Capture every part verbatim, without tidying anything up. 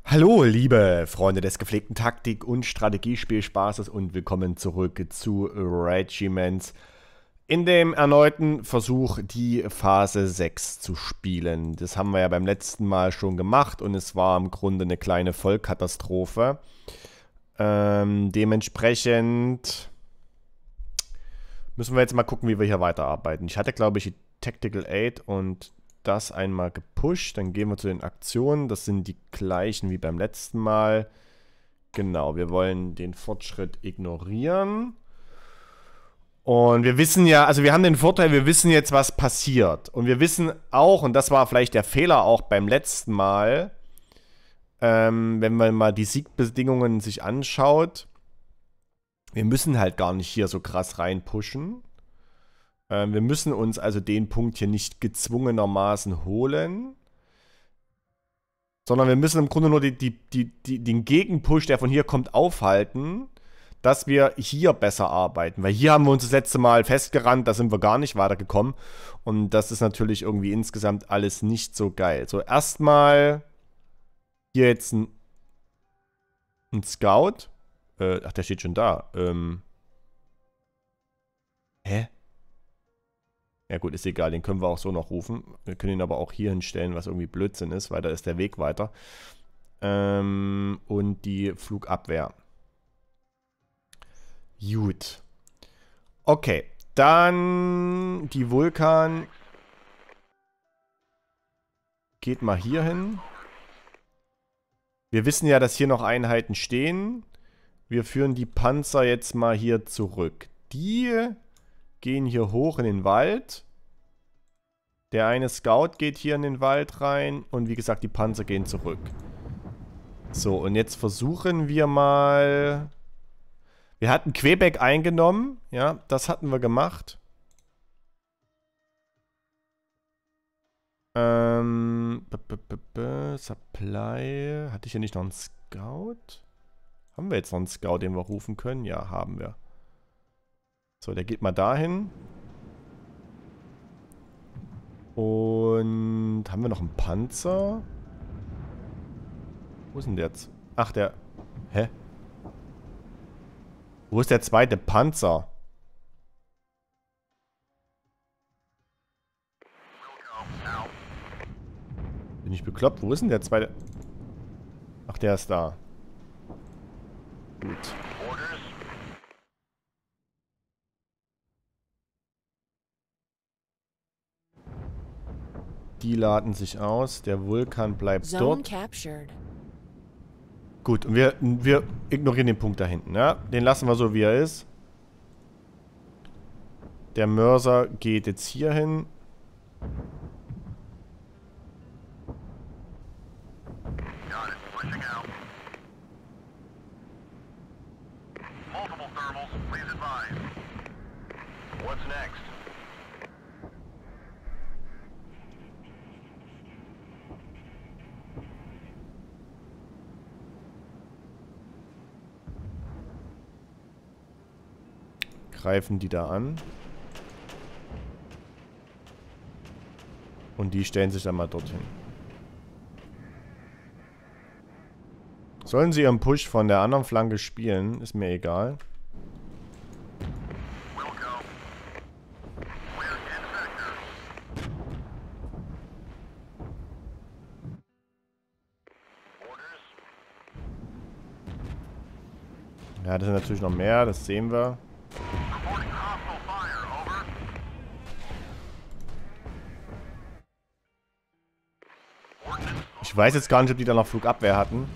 Hallo, liebe Freunde des gepflegten Taktik- und Strategiespielspaßes und willkommen zurück zu Regiments in dem erneuten Versuch, die Phase sechs zu spielen. Das haben wir ja beim letzten Mal schon gemacht und es war im Grunde eine kleine Vollkatastrophe. Ähm, dementsprechend müssen wir jetzt mal gucken, wie wir hier weiterarbeiten. Ich hatte, glaube ich, die Tactical Aid und das einmal gepusht. Dann gehen wir zu den Aktionen. Das sind die gleichen wie beim letzten Mal. Genau, wir wollen den Fortschritt ignorieren. Und wir wissen ja, also wir haben den Vorteil, wir wissen jetzt, was passiert. Und wir wissen auch, und das war vielleicht der Fehler auch beim letzten Mal, ähm, wenn man mal die Siegbedingungen sich anschaut, wir müssen halt gar nicht hier so krass reinpushen. Ähm, wir müssen uns also den Punkt hier nicht gezwungenermaßen holen. Sondern wir müssen im Grunde nur die, die, die, die, den Gegenpush, der von hier kommt, aufhalten, dass wir hier besser arbeiten. Weil hier haben wir uns das letzte Mal festgerannt, da sind wir gar nicht weitergekommen. Und das ist natürlich irgendwie insgesamt alles nicht so geil. So, erstmal hier jetzt ein, ein Scout. Äh, ach, der steht schon da. Ähm. Hä? Ja gut, ist egal, den können wir auch so noch rufen. Wir können ihn aber auch hier hinstellen, was irgendwie Blödsinn ist, weil da ist der Weg weiter. Ähm, und die Flugabwehr. Gut. Okay, dann die Vulkan geht mal hier hin. Wir wissen ja, dass hier noch Einheiten stehen. Wir führen die Panzer jetzt mal hier zurück. Die gehen hier hoch in den Wald. Der eine Scout geht hier in den Wald rein. Und wie gesagt, die Panzer gehen zurück. So, und jetzt versuchen wir mal... Wir hatten Quebec eingenommen. Ja, das hatten wir gemacht. Ähm... B -b -b -b Supply... Hatte ich hier nicht noch einen Scout? Haben wir jetzt noch einen Scout, den wir rufen können? Ja, haben wir. So, der geht mal dahin. Und haben wir noch einen Panzer? Wo ist denn der jetzt? Ach, der... Hä? Wo ist der zweite Panzer? Bin ich bekloppt? Wo ist denn der zweite? Ach, der ist da. Gut. Die laden sich aus. Der Vulkan bleibt dort. Gut, und wir, wir ignorieren den Punkt da hinten, ja? Den lassen wir so, wie er ist. Der Mörser geht jetzt hier hin. Greifen die da an. Und die stellen sich dann mal dorthin. Sollen sie ihren Push von der anderen Flanke spielen, ist mir egal. Ja, das sind natürlich noch mehr, das sehen wir. Ich weiß jetzt gar nicht, ob die da noch Flugabwehr hatten.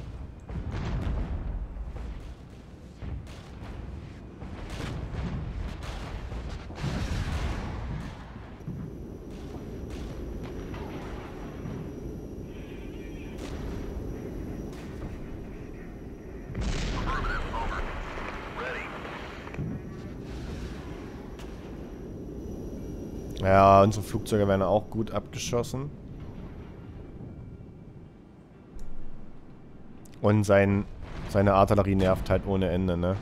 Ja, unsere Flugzeuge werden auch gut abgeschossen. Und sein, seine Artillerie nervt halt ohne Ende, ne?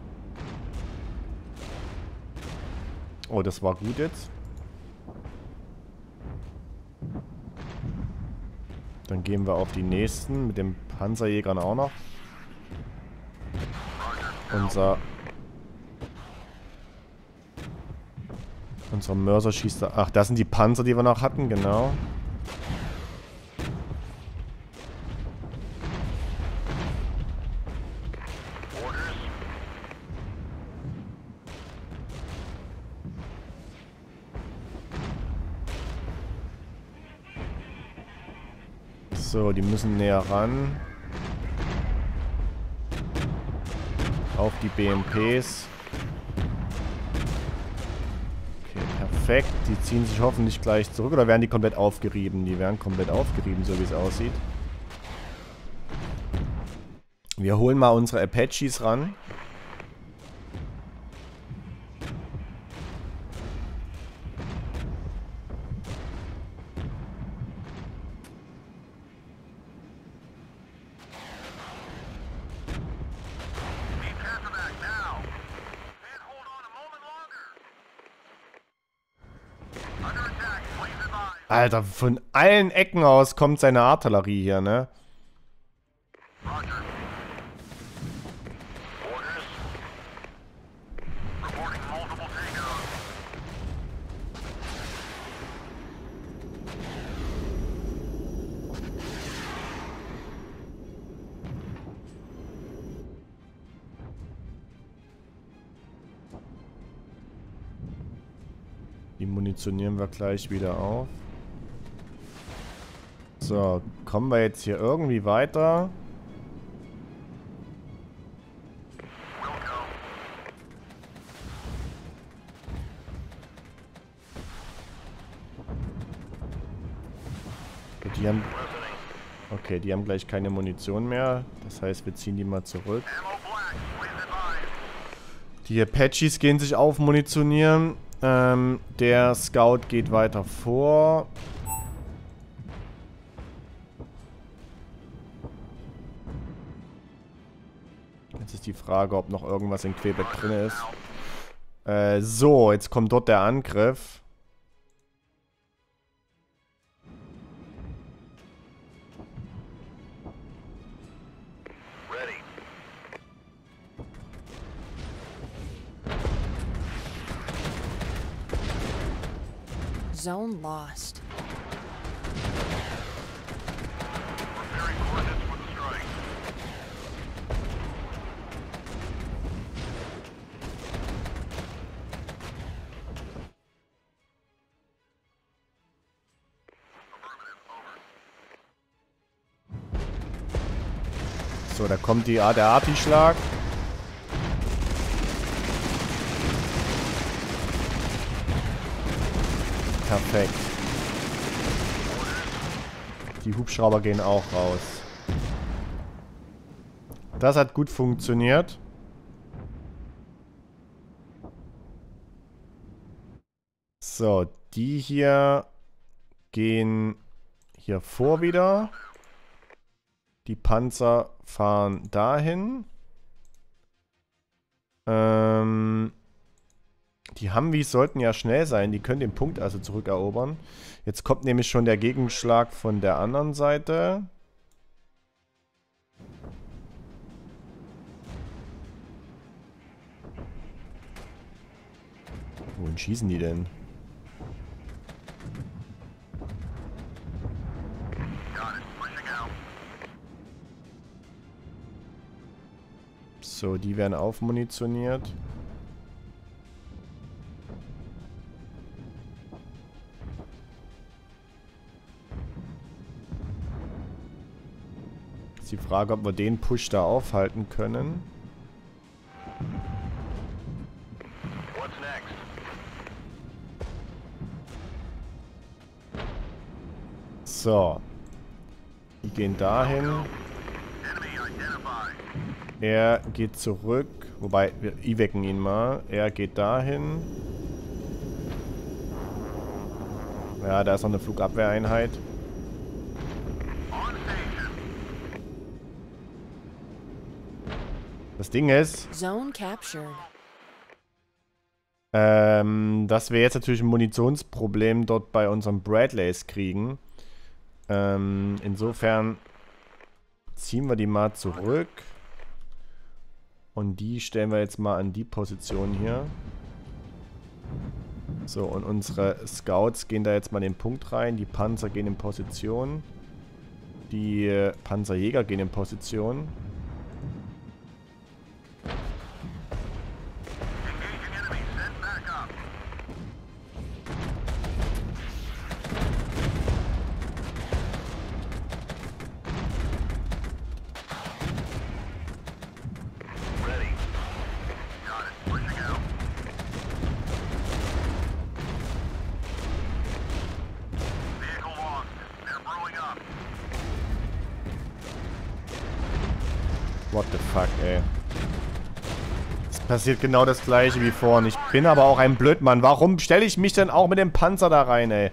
Oh, das war gut jetzt. Dann gehen wir auf die nächsten mit den Panzerjägern auch noch. Unser... Unser Mörser schießt da... Ach, das sind die Panzer, die wir noch hatten, genau. So, die müssen näher ran. Auf die B M Ps. Okay, perfekt. Die ziehen sich hoffentlich gleich zurück. Oder werden die komplett aufgerieben? Die werden komplett aufgerieben, so wie es aussieht. Wir holen mal unsere Apaches ran. Alter, von allen Ecken aus kommt seine Artillerie hier, ne? Die munitionieren wir gleich wieder auf. So, kommen wir jetzt hier irgendwie weiter? Die haben... Okay, die haben gleich keine Munition mehr. Das heißt, wir ziehen die mal zurück. Die Apaches gehen sich aufmunitionieren. Ähm, der Scout geht weiter vor. Jetzt ist die Frage, ob noch irgendwas in Quebec drin ist. Äh, so, jetzt kommt dort der Angriff. Zone lost. So, da kommt die, der Arti-Schlag. Perfekt. Die Hubschrauber gehen auch raus. Das hat gut funktioniert. So, die hier gehen hier vor wieder. Die Panzer fahren dahin. Ähm... Die Humvees sollten ja schnell sein. Die können den Punkt also zurückerobern. Jetzt kommt nämlich schon der Gegenschlag von der anderen Seite. Wohin schießen die denn? So, die werden aufmunitioniert. Die Frage, ob wir den Push da aufhalten können. So. Die gehen dahin. Er geht zurück. Wobei, wir evacuen ihn mal. Er geht dahin. Ja, da ist noch eine Flugabwehreinheit. Das Ding ist, Zone captured. Ähm, dass wir jetzt natürlich ein Munitionsproblem dort bei unseren Bradleys kriegen. Ähm, insofern ziehen wir die mal zurück. Und die stellen wir jetzt mal an die Position hier. So, und unsere Scouts gehen da jetzt mal in den Punkt rein. Die Panzer gehen in Position. Die äh, Panzerjäger gehen in Position. What the fuck, ey. Es passiert genau das gleiche wie vorhin. Ich bin aber auch ein Blödmann. Warum stelle ich mich denn auch mit dem Panzer da rein, ey?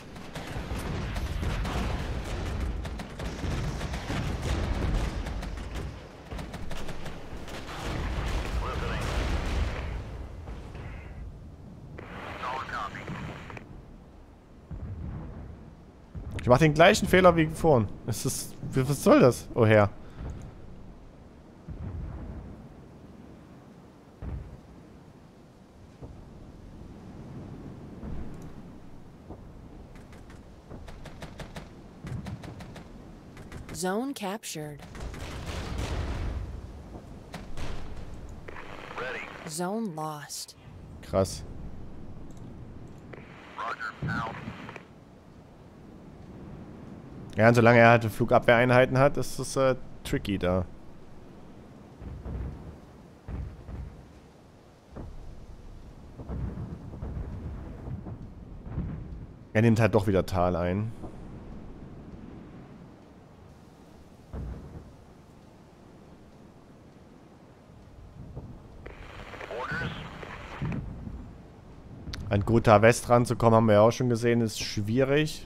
Ich mache den gleichen Fehler wie vorhin. Es ist, was soll das? Oh Herr. Zone captured. Ready. Zone lost. Krass. Ja, und solange er halt Flugabwehreinheiten hat, ist es äh, tricky da. Er nimmt halt doch wieder Tal ein. An Ghouta West ranzukommen, haben wir ja auch schon gesehen, ist schwierig.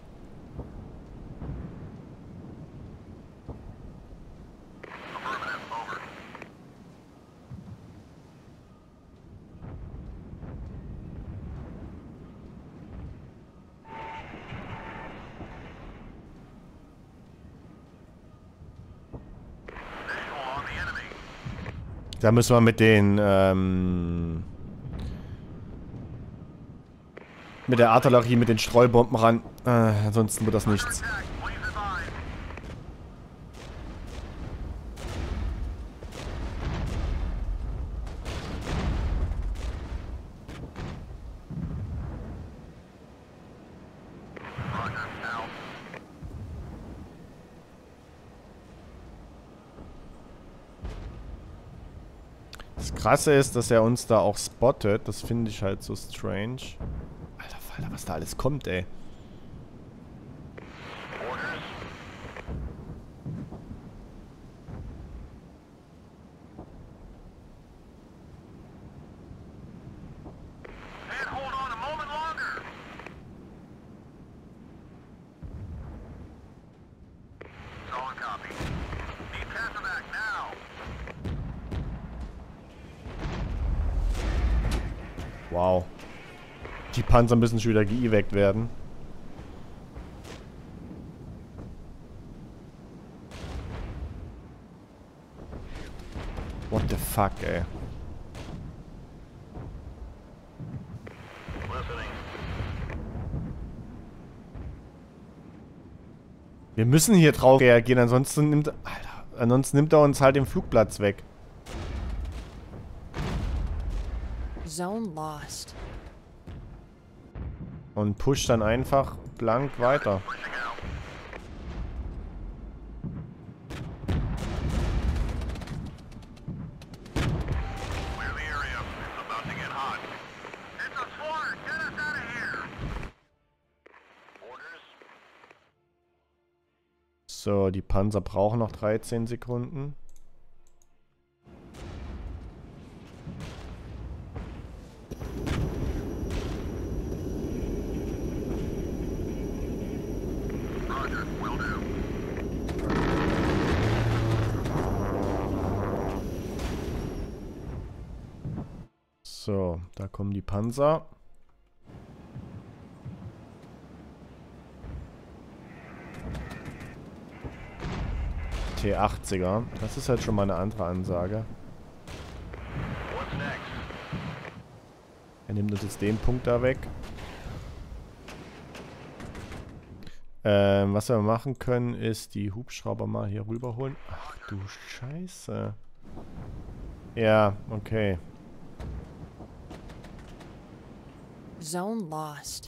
Da müssen wir mit den, ähm, mit der Artillerie, mit den Streubomben ran. Äh, ansonsten wird das nichts. Das Krasse ist, dass er uns da auch spottet. Das finde ich halt so strange. Alter Falter, was da alles kommt, ey. Wow. Die Panzer müssen schon wieder geewackt werden. What the fuck, ey. Wir müssen hier drauf reagieren, ansonsten nimmt, Alter, ansonsten nimmt er uns halt den Flugplatz weg. Zone lost. Und pusht dann einfach blank weiter. So, die Panzer brauchen noch dreizehn Sekunden. So, da kommen die Panzer. T achtziger. Das ist halt schon mal eine andere Ansage. Er nimmt uns jetzt den Punkt da weg. Ähm, was wir machen können, ist die Hubschrauber mal hier rüberholen. Ach du Scheiße. Ja, okay. Zone lost.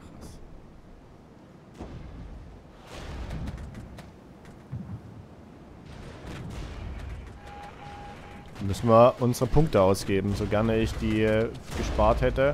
Müssen wir unsere Punkte ausgeben, so gerne ich die äh, gespart hätte.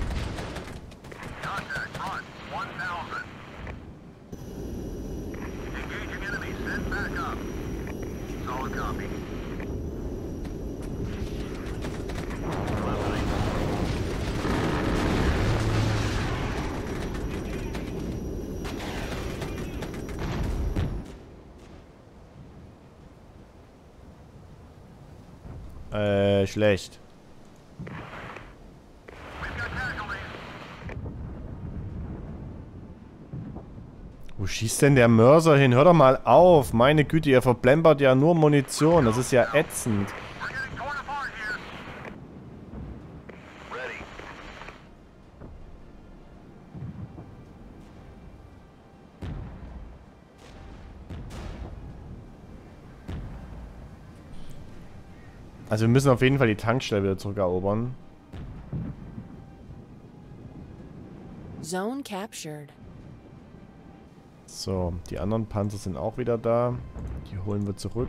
Äh, schlecht. Wo schießt denn der Mörser hin? Hör doch mal auf. Meine Güte, ihr verplempert ja nur Munition. Das ist ja ätzend. Also wir müssen auf jeden Fall die Tankstelle wieder zurückerobern. Zone captured. So, die anderen Panzer sind auch wieder da. Die holen wir zurück.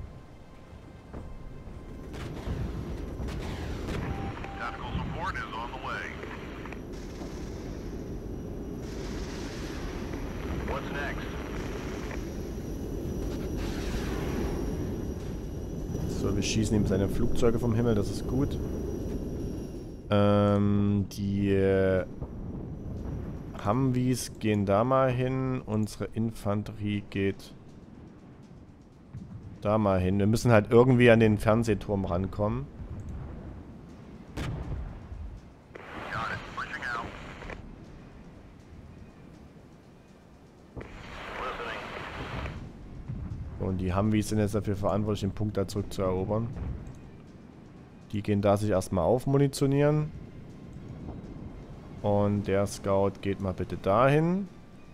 So, wir schießen ihm seine Flugzeuge vom Himmel, das ist gut. Ähm, die äh, Humvees gehen da mal hin. Unsere Infanterie geht da mal hin. Wir müssen halt irgendwie an den Fernsehturm rankommen. Und die Humvees sind jetzt dafür verantwortlich, den Punkt da zurückzuerobern. Die gehen da sich erstmal aufmunitionieren. Und der Scout geht mal bitte dahin.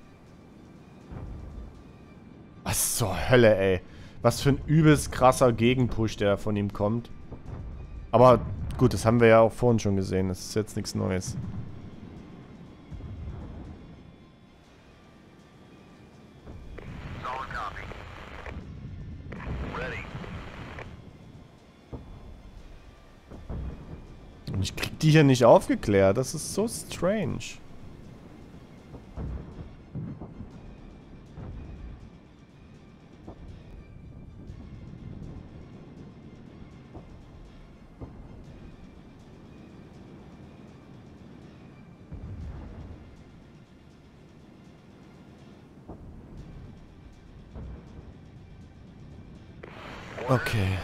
Was zur Hölle, ey. Was für ein übelst krasser Gegenpush, der von ihm kommt. Aber gut, das haben wir ja auch vorhin schon gesehen. Das ist jetzt nichts Neues. Und ich krieg die hier nicht aufgeklärt. Das ist so strange. Okay.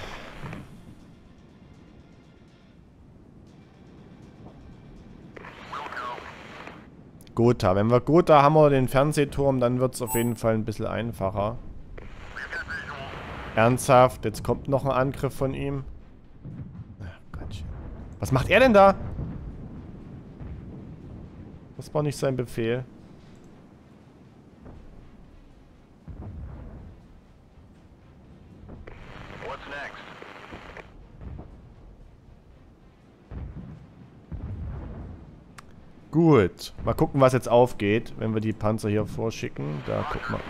Gotha. Wenn wir Gotha haben wir den Fernsehturm, dann wird es auf jeden Fall ein bisschen einfacher. Ernsthaft, jetzt kommt noch ein Angriff von ihm. Ach Gottchen. Was macht er denn da? Das war nicht sein Befehl. Gut. Mal gucken, was jetzt aufgeht, wenn wir die Panzer hier vorschicken. Da, guck mal.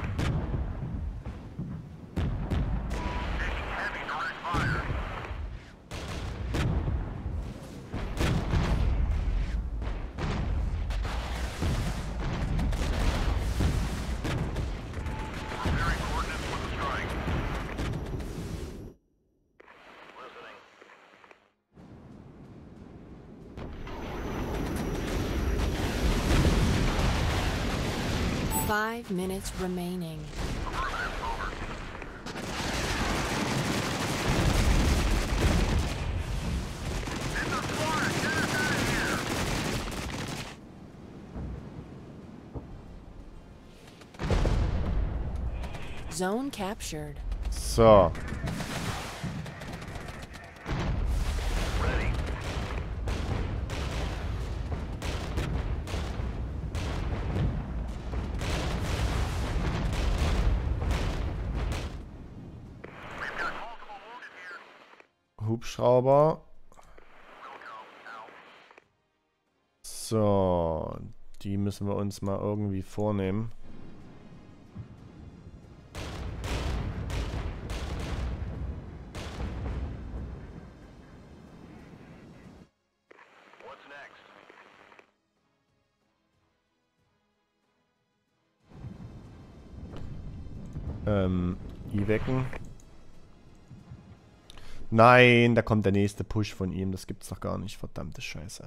Five minutes remaining. Zone captured. So. Hubschrauber. So, die müssen wir uns mal irgendwie vornehmen. Ähm, I-Wecken. Nein, da kommt der nächste Push von ihm. Das gibt's doch gar nicht. Verdammte Scheiße.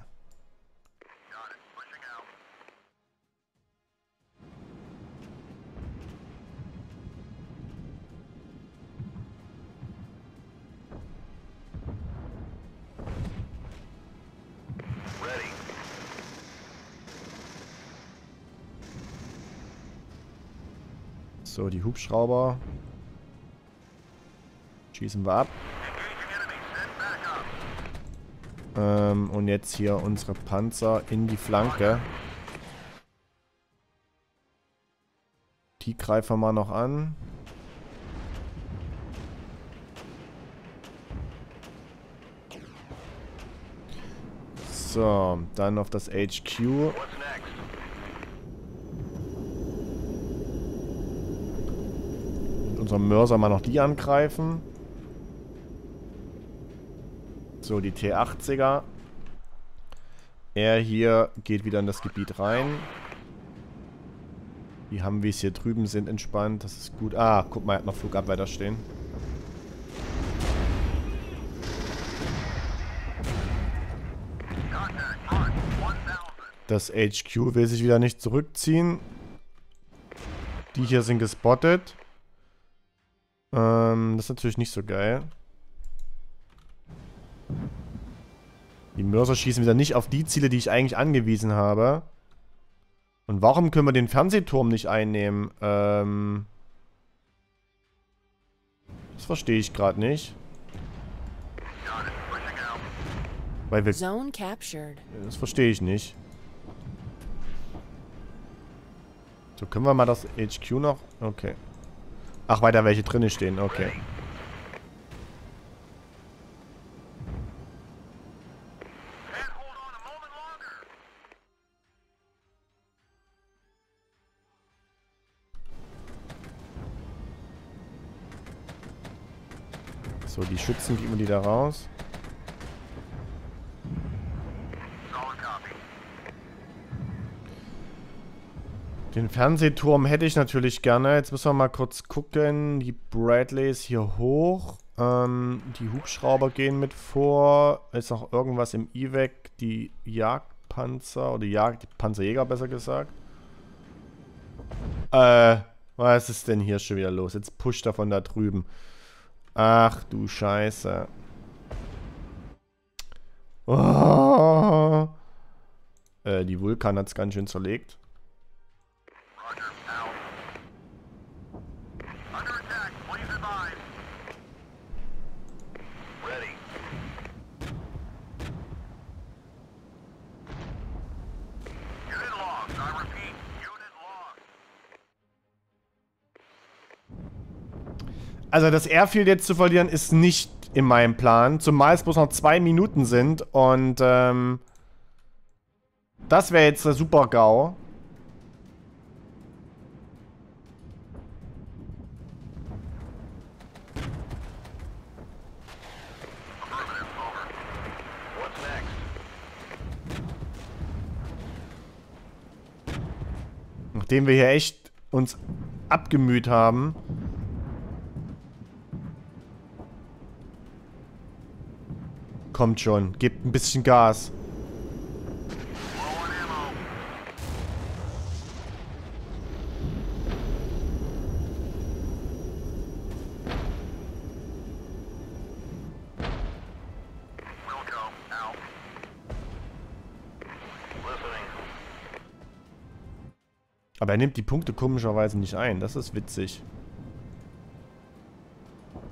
So, die Hubschrauber. Schießen wir ab. Ähm, und jetzt hier unsere Panzer in die Flanke. Die greifen wir mal noch an. So, dann auf das H Q. Mit unserem Mörser mal noch die angreifen. So, die T achtziger. Er hier geht wieder in das Gebiet rein. Die haben, wie es hier drüben sind, entspannt. Das ist gut. Ah, guck mal, er hat noch Flugabwehr stehen. Das H Q will sich wieder nicht zurückziehen. Die hier sind gespottet. Ähm, das ist natürlich nicht so geil. Die Mörser schießen wieder nicht auf die Ziele, die ich eigentlich angewiesen habe. Und warum können wir den Fernsehturm nicht einnehmen? Ähm das verstehe ich gerade nicht. Weil wir... Zone captured. Das verstehe ich nicht. So, können wir mal das H Q noch... Okay. Ach, weil da welche drinne stehen. Okay. So, die Schützen geben wir die da raus. Den Fernsehturm hätte ich natürlich gerne. Jetzt müssen wir mal kurz gucken. Die Bradleys hier hoch. Ähm, die Hubschrauber gehen mit vor. Ist noch irgendwas im I W E C. Die Jagdpanzer oder Jagd, die Panzerjäger besser gesagt. Äh, was ist denn hier schon wieder los? Jetzt pusht er von da drüben. Ach du Scheiße. Oh. Äh, die Vulkan hat es ganz schön zerlegt. Also das Airfield jetzt zu verlieren ist nicht in meinem Plan, zumal es bloß noch zwei Minuten sind und ähm, das wäre jetzt der Super-GAU. Nachdem wir hier echt uns abgemüht haben. Kommt schon, gebt ein bisschen Gas. Aber er nimmt die Punkte komischerweise nicht ein. Das ist witzig.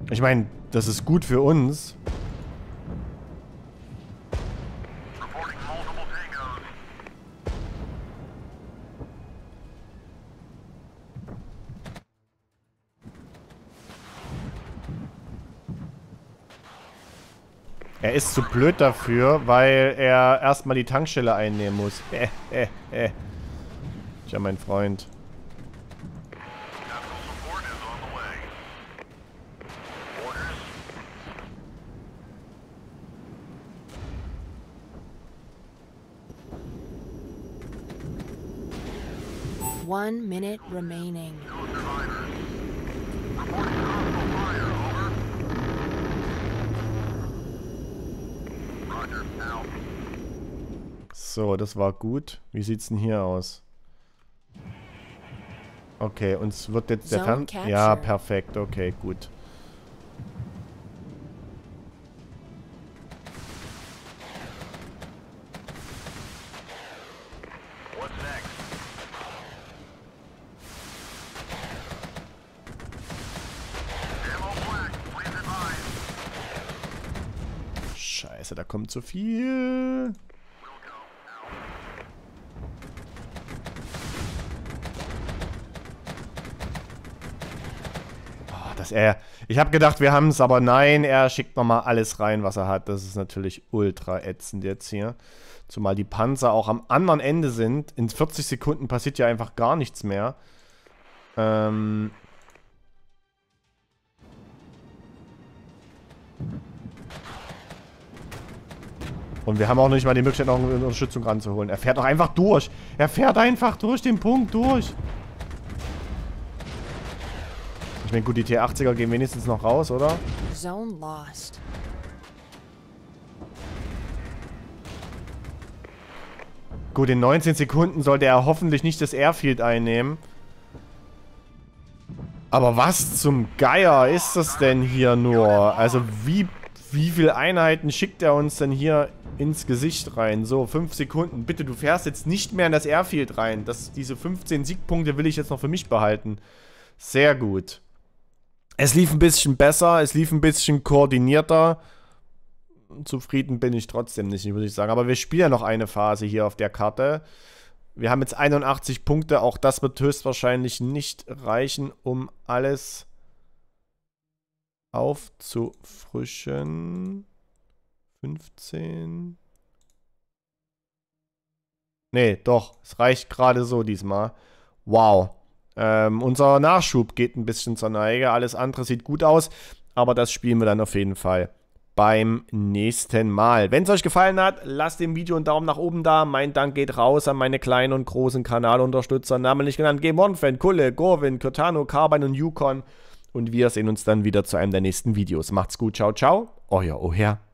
Ich meine, das ist gut für uns. Er ist zu blöd dafür, weil er erstmal die Tankstelle einnehmen muss. Äh, äh, äh. Tja, mein Freund. One minute remaining. So, das war gut. Wie sieht's denn hier aus? Okay, uns wird jetzt der Fern... Ja, perfekt. Okay, gut. Scheiße, da kommt zu viel. Dass er, ich habe gedacht, wir haben es, aber nein, er schickt nochmal alles rein, was er hat. Das ist natürlich ultra ätzend jetzt hier. Zumal die Panzer auch am anderen Ende sind. In vierzig Sekunden passiert ja einfach gar nichts mehr. Ähm... Und wir haben auch nicht mal die Möglichkeit, noch eine Unterstützung ranzuholen. Er fährt doch einfach durch. Er fährt einfach durch den Punkt durch. Ich meine, gut, die T achtziger gehen wenigstens noch raus, oder? Zone lost. Gut, in neunzehn Sekunden sollte er hoffentlich nicht das Airfield einnehmen. Aber was zum Geier ist das denn hier nur? Also wie, wie viele Einheiten schickt er uns denn hier ins Gesicht rein? So, fünf Sekunden. Bitte, du fährst jetzt nicht mehr in das Airfield rein. Das, diese fünfzehn Siegpunkte will ich jetzt noch für mich behalten. Sehr gut. Es lief ein bisschen besser, es lief ein bisschen koordinierter. Zufrieden bin ich trotzdem nicht, würde ich sagen. Aber wir spielen ja noch eine Phase hier auf der Karte. Wir haben jetzt einundachtzig Punkte. Auch das wird höchstwahrscheinlich nicht reichen, um alles aufzufrischen. fünfzehn. Nee, doch. Es reicht gerade so diesmal. Wow. Ähm, unser Nachschub geht ein bisschen zur Neige. Alles andere sieht gut aus. Aber das spielen wir dann auf jeden Fall beim nächsten Mal. Wenn es euch gefallen hat, lasst dem Video einen Daumen nach oben da. Mein Dank geht raus an meine kleinen und großen Kanalunterstützer. Namentlich genannt Game One Fan, Kulle, Gorwin, Cortano, Carbine und Yukon. Und wir sehen uns dann wieder zu einem der nächsten Videos. Macht's gut. Ciao, ciao. Euer Oher.